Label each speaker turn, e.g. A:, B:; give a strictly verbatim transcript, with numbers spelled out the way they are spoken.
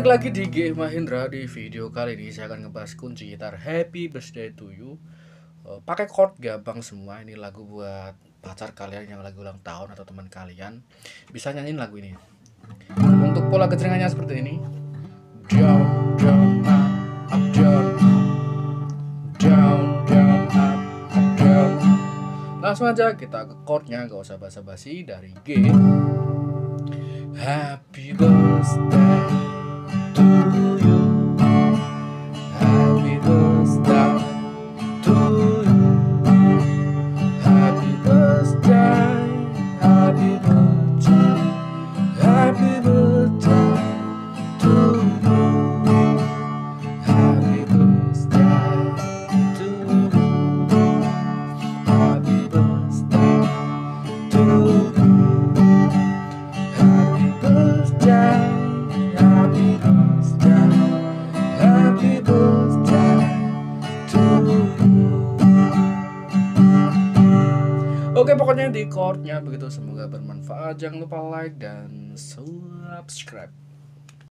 A: lagi di G Mahindra. Di video kali ini saya akan ngebahas kunci gitar Happy Birthday to You. Uh, pakai chord gampang semua. Ini lagu buat pacar kalian yang lagi ulang tahun atau teman kalian. Bisa nyanyiin lagu ini. Untuk pola gecrengannya seperti ini. Down, down, up, up, down. Down, down, up, up, down. Langsung aja kita ke chordnya, gak usah basa-basi. Dari G. Happy birthday to you. Happy birthday to you. Happy birthday, happy birthday, happy birthday to you. Happy birthday to you. Happy birthday to you. Happy birthday, happy birthday, happy birthday to you. Oke, pokoknya di chordnya begitu. Semoga bermanfaat. Jangan lupa like dan subscribe.